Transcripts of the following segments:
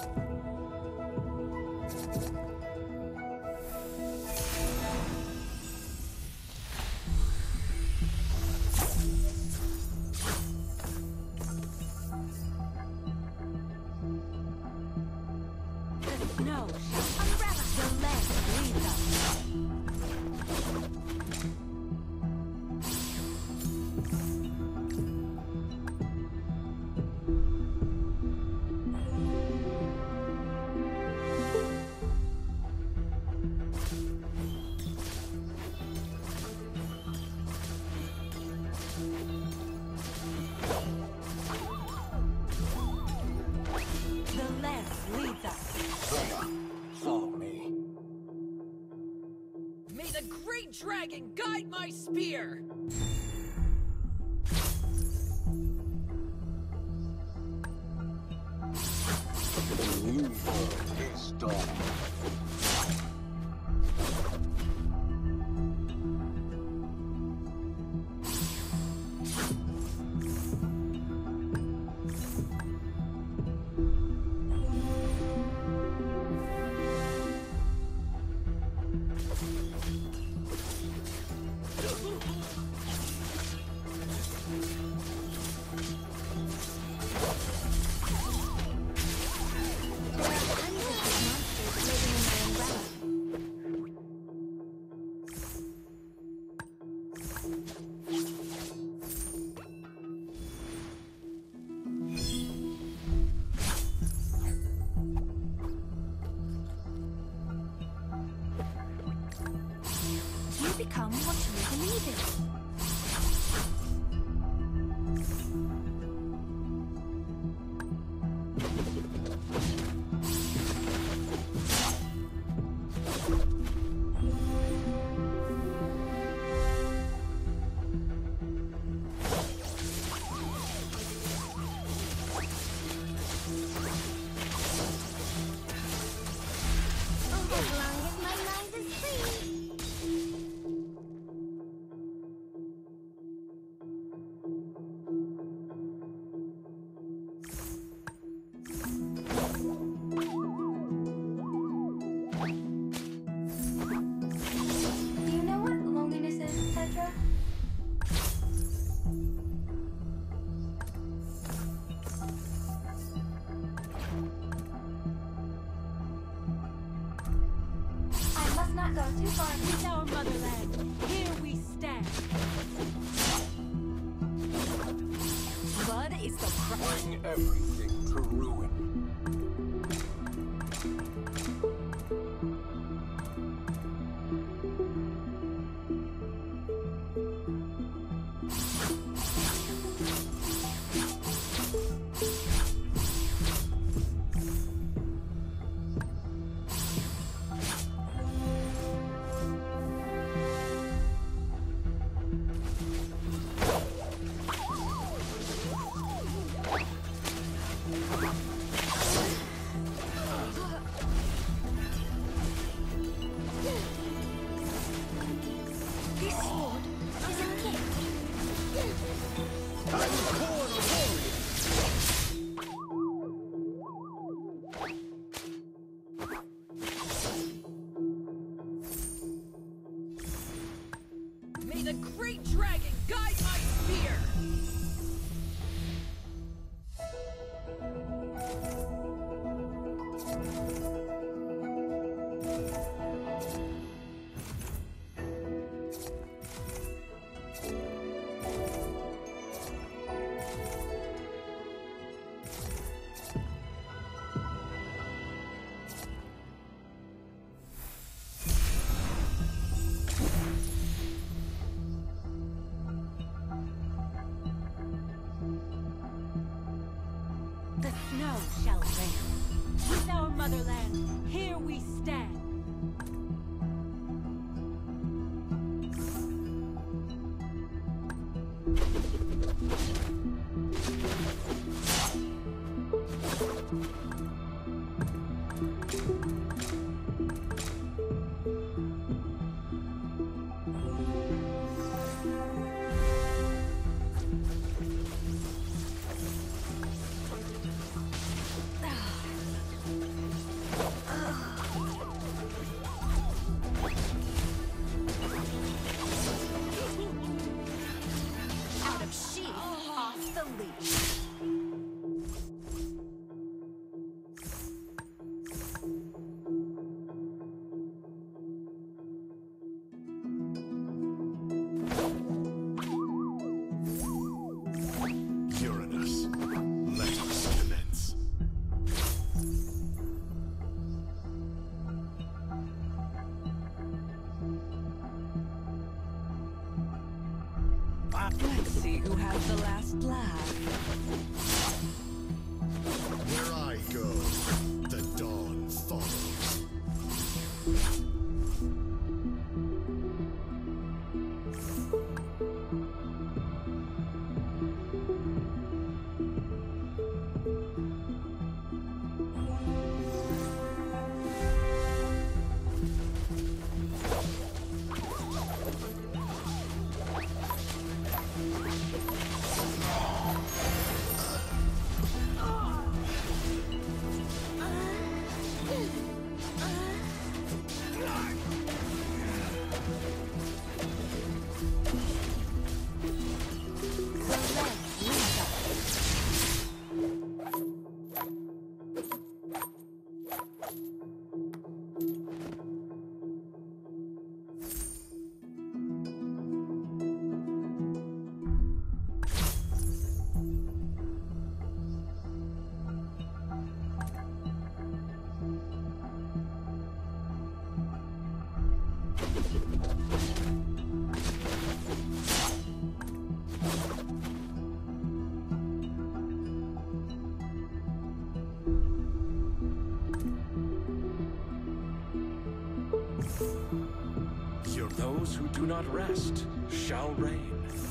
No, umbrella. The land leads us. The land leads us. Follow me. May the great dragon guide my spear! The new world is dawn. You become what you believe in. As long as my mind is free. Do you know what loneliness is, Petra? I must not go too far. With our motherland, here we stand. Blood is the price. Bring everything to ruin. This sword is a gift. May the great dragon guide my spear! The snow shall rain. With our motherland, here we stand. Let's see who has the last laugh. Where I go, the dawn follows. Those who do not rest shall reign.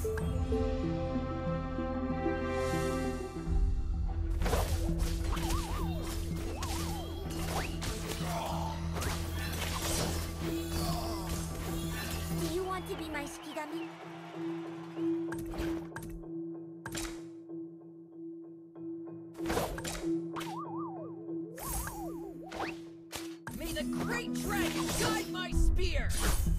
Do you want to be my Shikigami? May the great dragon guide my spear!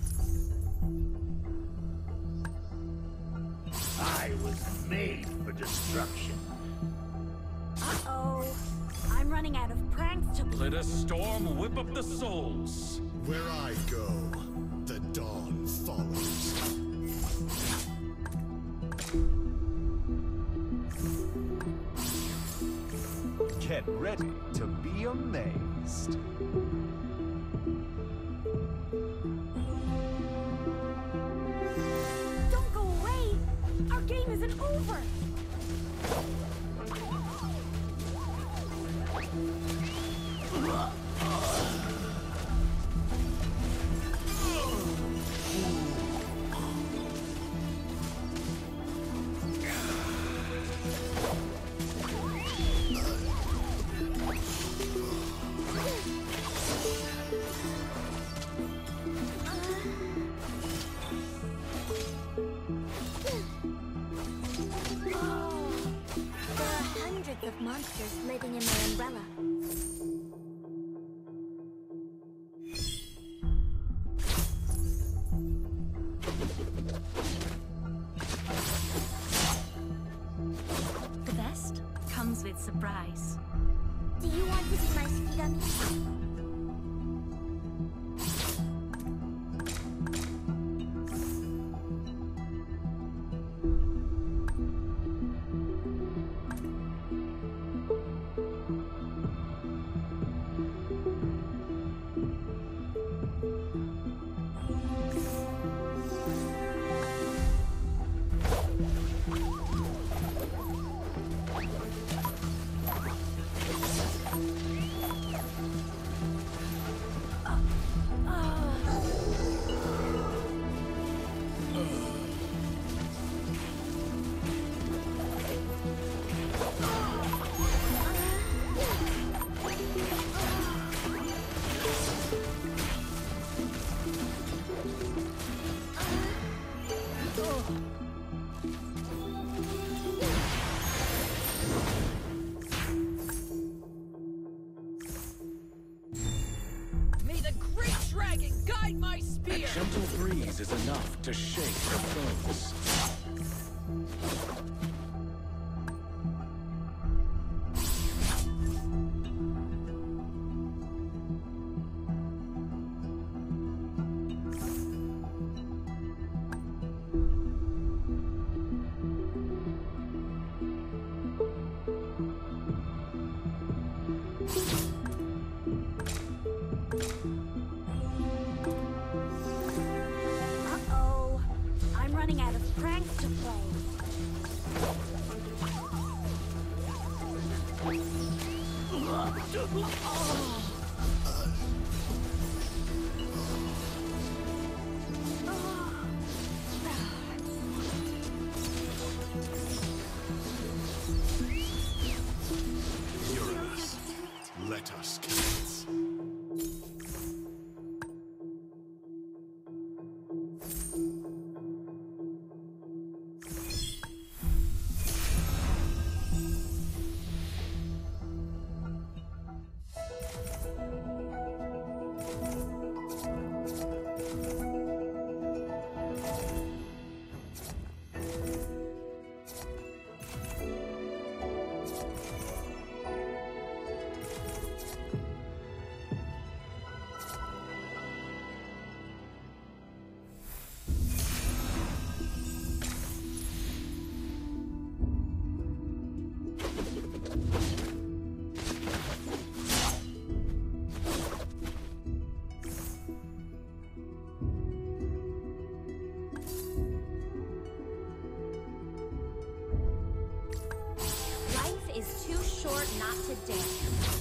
I was made for destruction. Uh-oh. I'm running out of pranks to Let a storm whip up the souls. Where I go, the dawn follows. Get ready to be amazed. Don't go away! Our game isn't over! Of monsters living in my umbrella. The best comes with surprise. Do you want to be my Shikigami? Gentle breeze is enough to shake the foes. Uh-oh. I'm running out of Uranus, let us commence. Life is too short not to dance.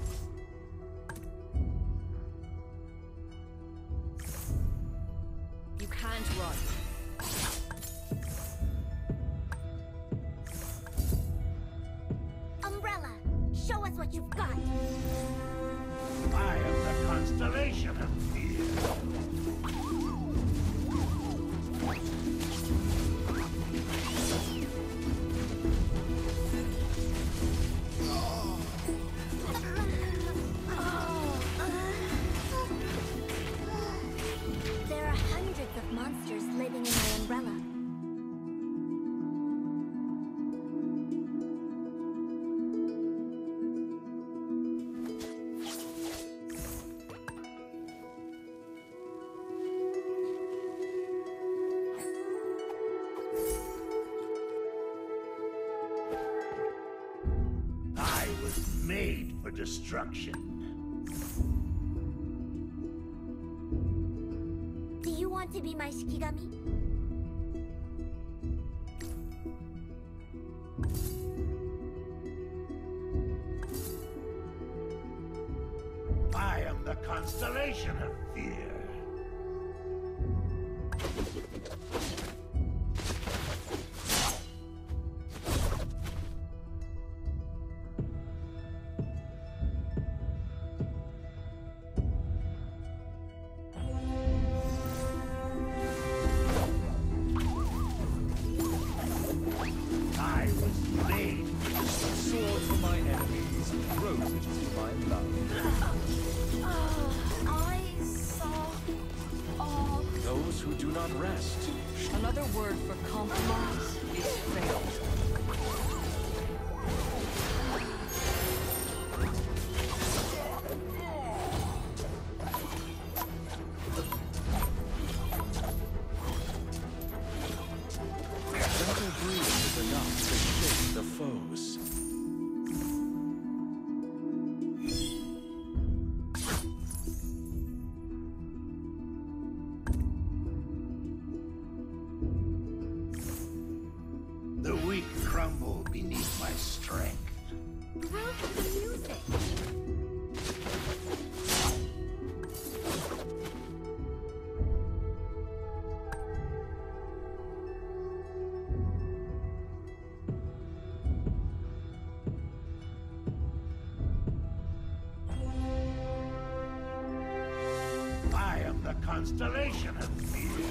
You can't run. Umbrella, show us what you've got. I am the constellation of fear. There are hundreds of monsters living in my umbrella. I was made for destruction. Do you want to be my Shikigami? I am the constellation of fear. I was made. Sword for my enemies, roses for my love. I saw all. Those who do not rest. Another word for compromise is failed. Gentle breeze is enough to shake the foes. The weak crumble beneath my strength. Groove to the music. I am the constellation of fear.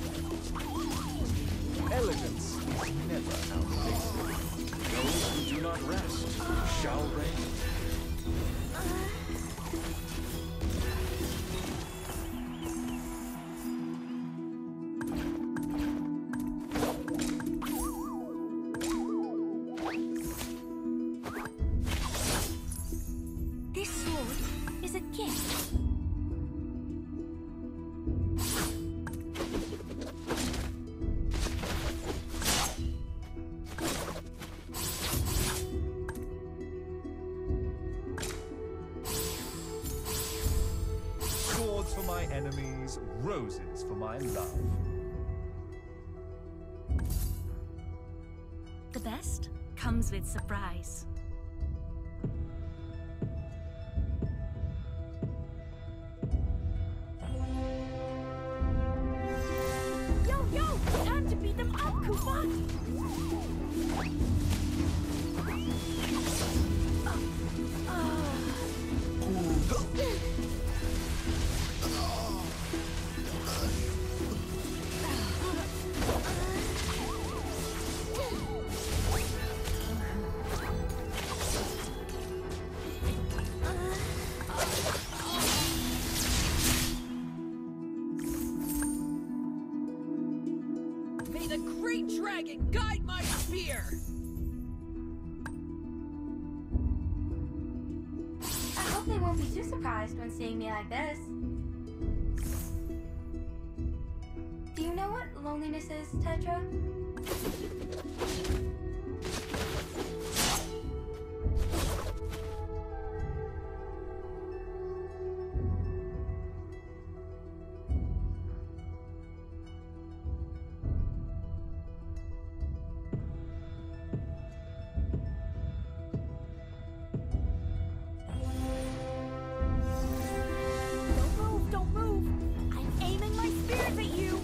Elegance is never outdated. Those who do not rest shall reign. This sword is a gift. Swords for my enemies, roses for my love. The best comes with surprise. Who won? May the great dragon guide my spear! I hope they won't be too surprised when seeing me like this. Do you know what loneliness is, Tetra? Don't move! I'm aiming my spears at you!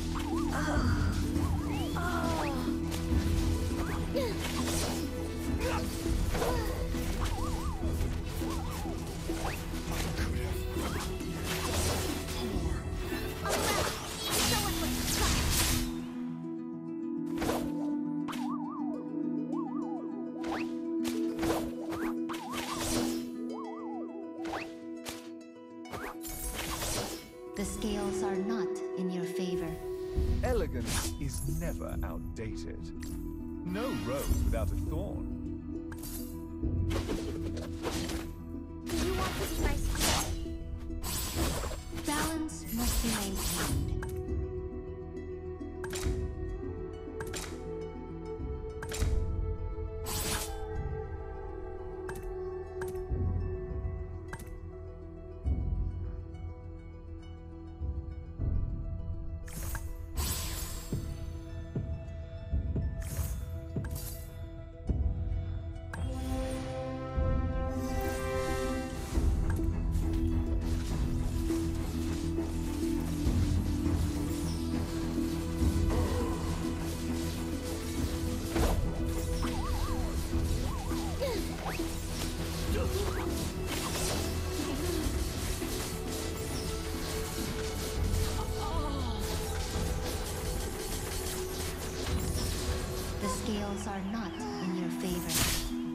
The scales are not in your favor. Elegance is never outdated. No rose without a thorn. Do you want to be my squad? Balance must be maintained. The scales are not in your favor.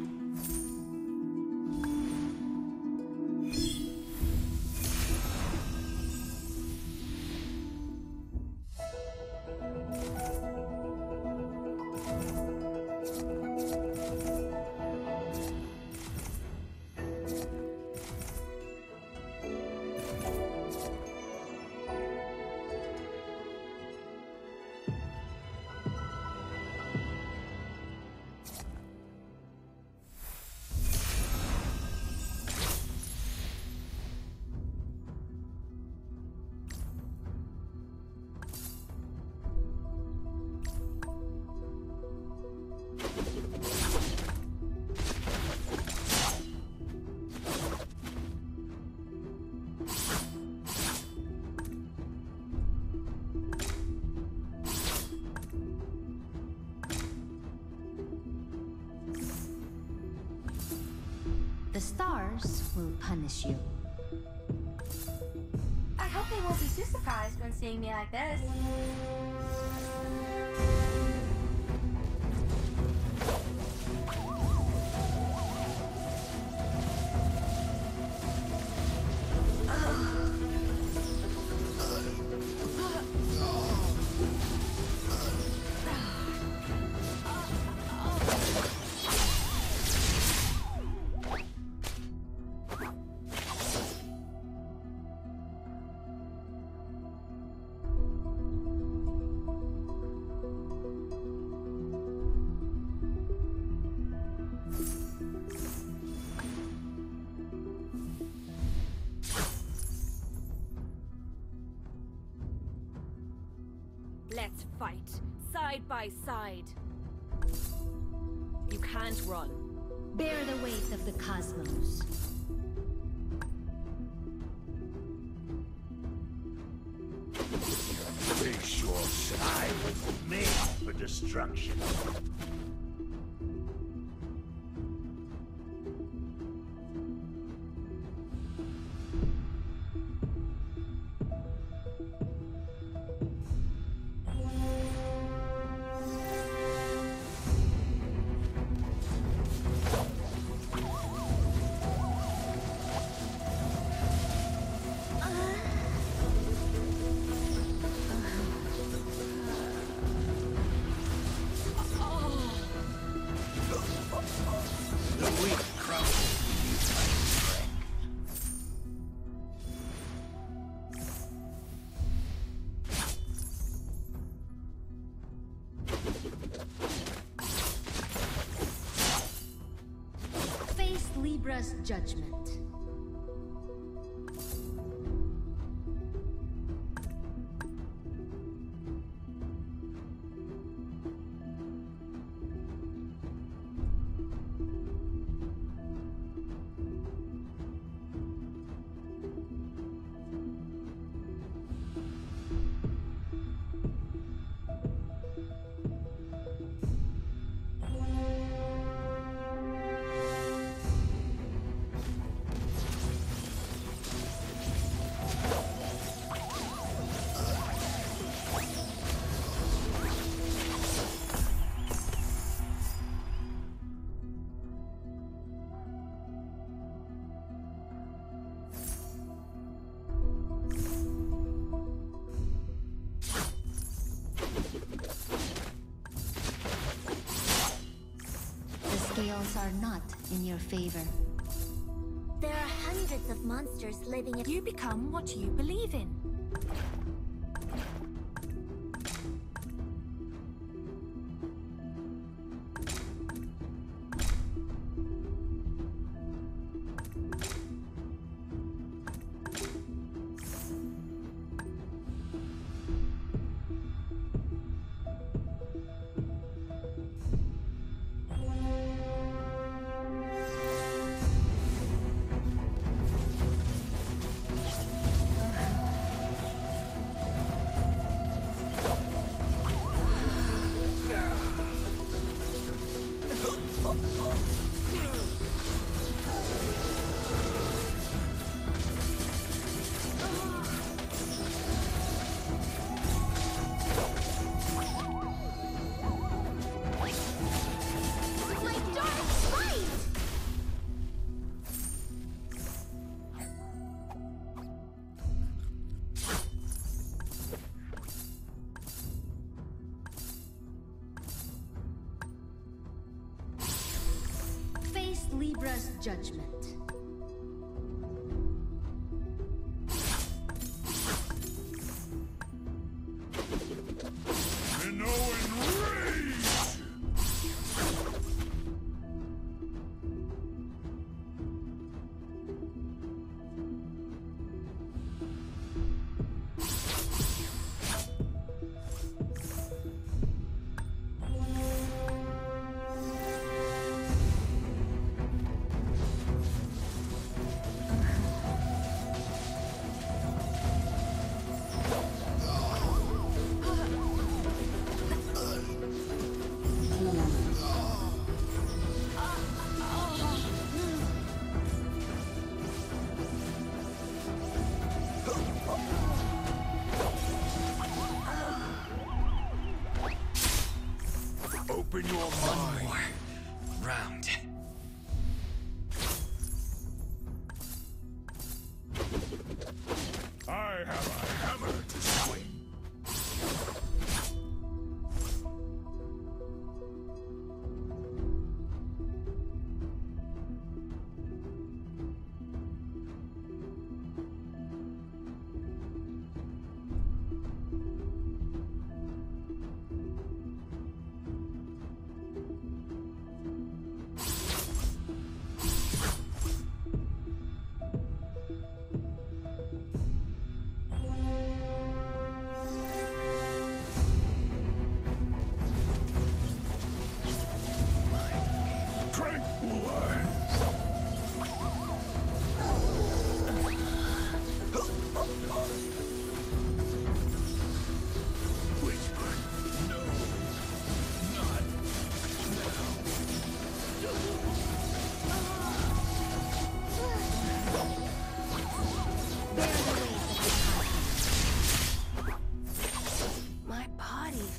The stars will punish you. I hope they won't be too surprised when seeing me like this. Let's fight, side by side. You can't run. Bear the weight of the cosmos. Face your side with me. for destruction. Face Libra's judgment. Scales are not in your favor. There are hundreds of monsters living in... You become what you believe in. Libra's judgment. Open your mind. One more round. I have a hammer to swing.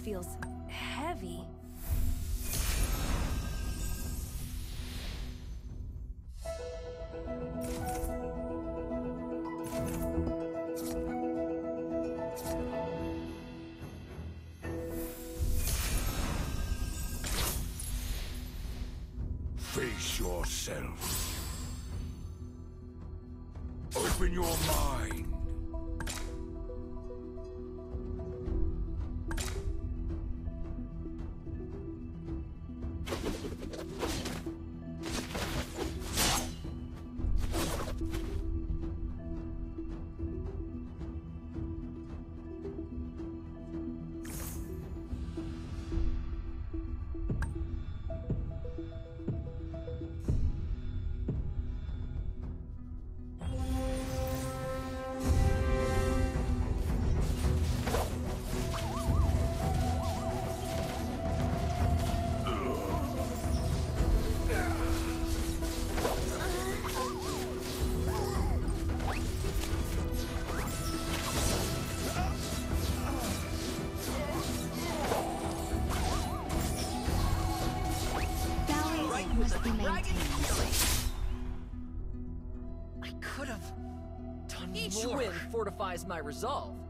feels heavy. Face yourself. Open your mind. Must be maintained. I could have done Each win fortifies my resolve.